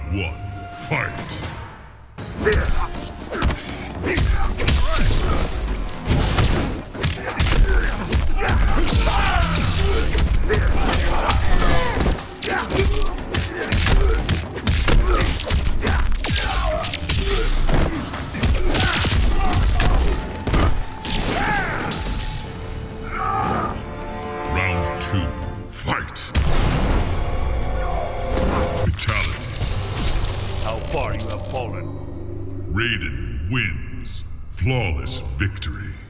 1, fight! Round 2, fight! Fatality. How far you have fallen. Raiden wins. Flawless victory.